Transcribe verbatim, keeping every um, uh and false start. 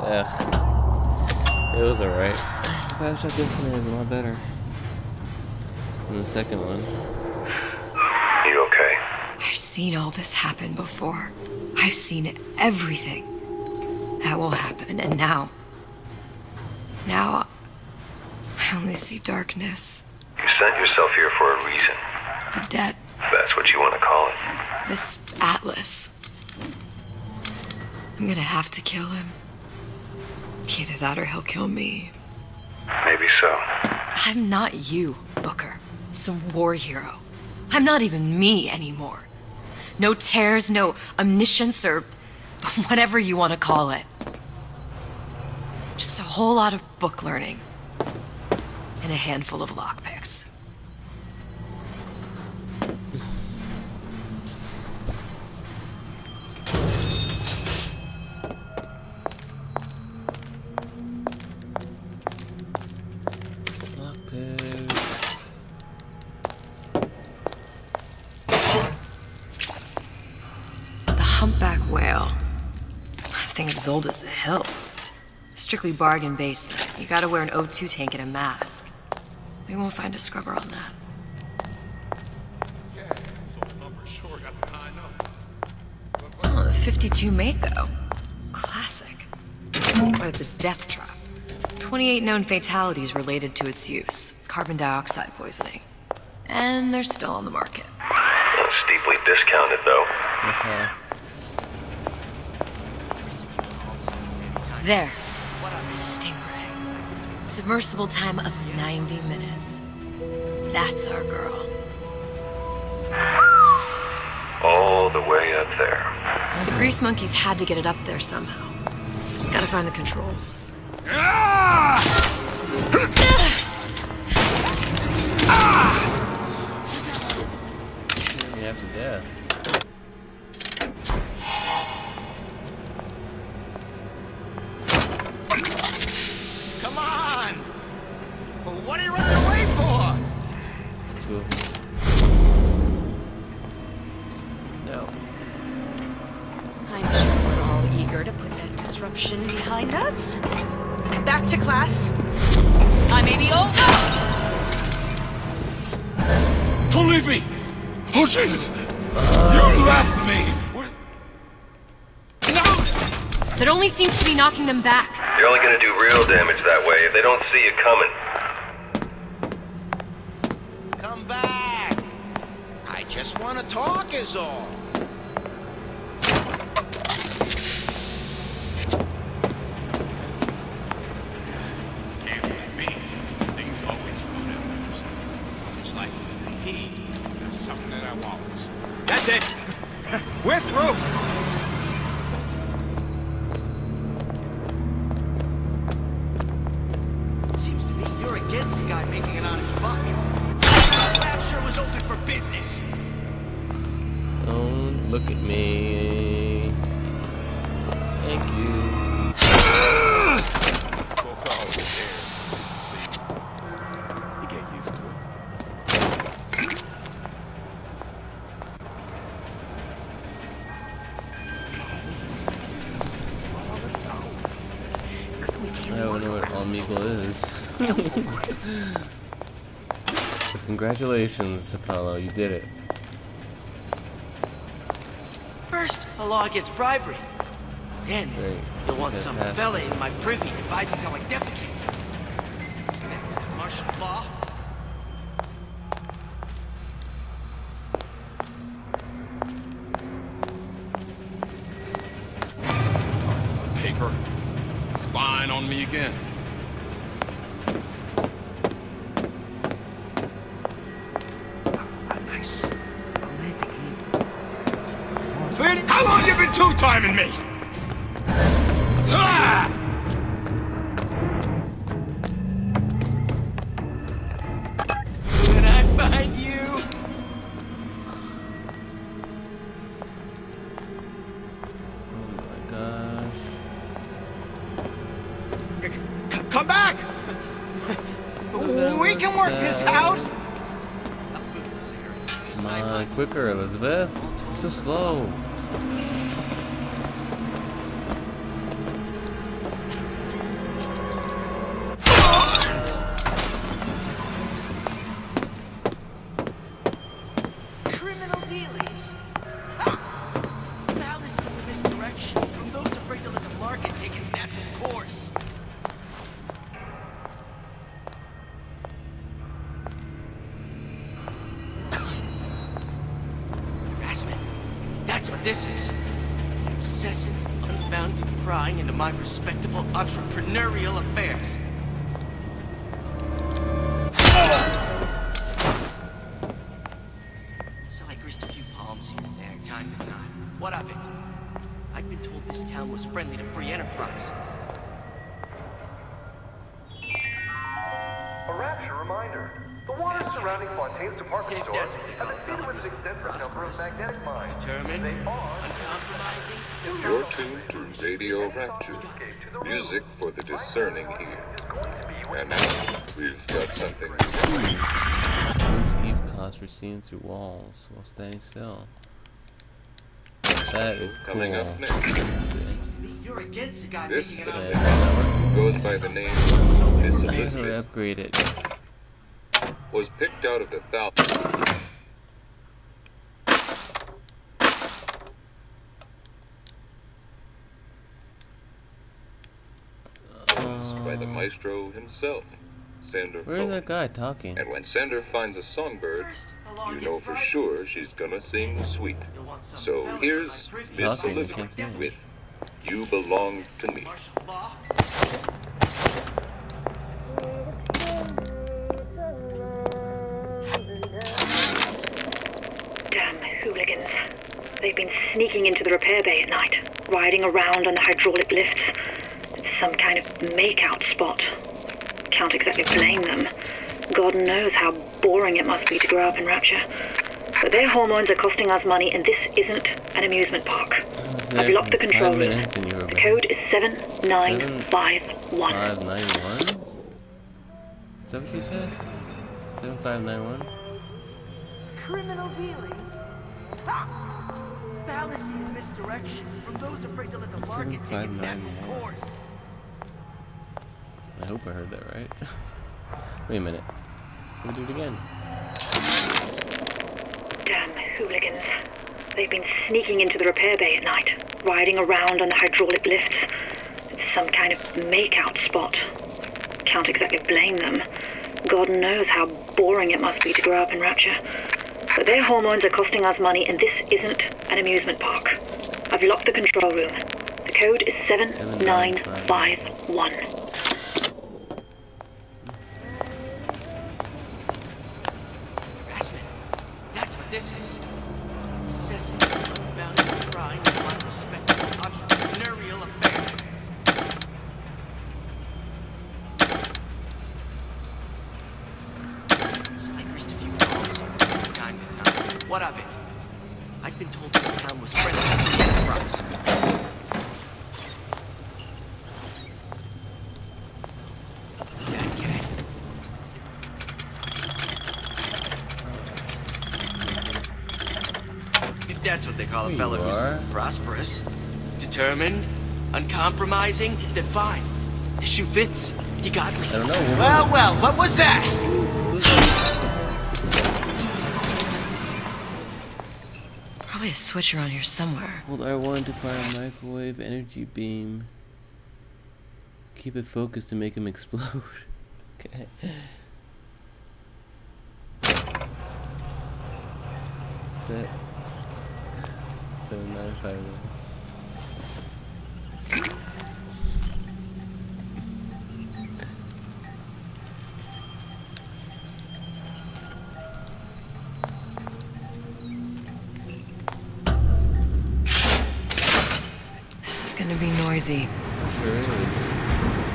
Ugh. It was alright. Bioshock Infinite is a lot better than the second one. You okay? I've seen all this happen before. I've seen everything that will happen, and now... Now... I only see darkness. You sent yourself here for a reason. A debt. That's what you want to call it. This Atlas. I'm gonna have to kill him. Either that or he'll kill me. Maybe so. I'm not you, Booker. Some war hero. I'm not even me anymore. No tears, no omniscience, or whatever you want to call it. Just a whole lot of book learning. And a handful of lockpicks. Lockpicks. The humpback whale. That thing's as old as the hills. Strictly bargain basement. You gotta wear an O two tank and a mask. We won't find a scrubber on that. Oh, the fifty-two Mako. Classic. But it's a death trap. twenty-eight known fatalities related to its use. Carbon dioxide poisoning. And they're still on the market. Not steeply discounted, though. Uh-huh. There. The Stingray. Submersible time of ninety minutes. That's our girl. All the way up there. The grease monkeys had to get it up there somehow. Just gotta find the controls. You have to death. Come on! But what are you running away for? It's two of them. No. I'm sure we're all eager to put that disruption behind us. Back to class. I may be old. Don't leave me! Oh, Jesus! You left me! What? No! That only seems to be knocking them back. You're only gonna do real damage that way if they don't see you coming. Come back! I just want to talk is all. Can't be me. Things always go that way. It's like the heat. There's something that I want. That's it! We're through! Seems to me you're against a guy making an honest buck. Rapture was open for business. Don't look at me. Thank you. You get used to it. I don't know what Omegle is. But congratulations, Apollo, you did it. First, a law against bribery. Then, Great. you'll want That's some fantastic. fella in my privy advising how I defecate. Next, martial law. Paper. Spying on me again. Nice. Sweetie, how long you been two-timing me? Ah! When I find you, Oh my gosh. C- come back! We can work this out! Come on, quicker, Elizabeth. You're so slow. take its natural course. Harassment. That's what this is. Incessant, unbounded prying into my respectable entrepreneurial affairs. So I grist a few palms here and there, time to time. What of it? I'd been told this town was friendly to free enterprise. A Rapture reminder. The waters surrounding Fontaine's department If store that's what they have call been seeded with an extensive number of magnetic mines. Determined, They are uncompromising, You're tuned to Radio Rapture, music for the discerning ear. And now, we've got something to Moves Eve cause for seeing through walls while standing still. That is cool. Coming up next. Let's see. you're against the guy This making an Yeah, object. that goes by the name worked. How do we Elizabeth, upgrade it? was picked out of the thousands by the Um, maestro himself, Sander where's Cohen. that guy talking? And when Sander finds a songbird, First, along you gets know for right. sure she's gonna sing sweet. You'll want some So fellas here's like Chris Miss Talking, you Elizabeth can't sing. with You Belong to Me. Martial law. Damn hooligans. They've been sneaking into the repair bay at night, riding around on the hydraulic lifts. It's some kind of makeout spot. Can't exactly blame them. God knows how boring it must be to grow up in Rapture. But their hormones are costing us money, and this isn't an amusement park. I was I've there locked the for control five room. minutes and you were The back. code is seven nine five one. five nine one? Is that what you said? seven five nine one? Criminal dealings? Ha! Fallacy and misdirection from those afraid to let the seven market take five its nine natural one. course. I hope I heard that right. Wait a minute. Let me do it again. Damn hooligans. They've been sneaking into the repair bay at night, riding around on the hydraulic lifts. It's some kind of makeout spot. Can't exactly blame them. God knows how boring it must be to grow up in Rapture. But their hormones are costing us money, and this isn't an amusement park. I've locked the control room. The code is seven nine five one. Harassment. That's what this is. Incessant, unbounded prying into my respectable entrepreneurial affairs. So I grist a few palms here from time to time. What of it? I'd been told this town was friendly to the enterprise. Okay. If that's what they call a Here fella you who's are. prosperous, determined, uncompromising, then fine. The shoe fits. You got me. I don't know. What Well, well, what was that? Probably a switch around here somewhere. Hold R one to fire a microwave energy beam. Keep it focused to make him explode. Okay. Set. Seven nine five one. This is gonna be noisy. Sure is.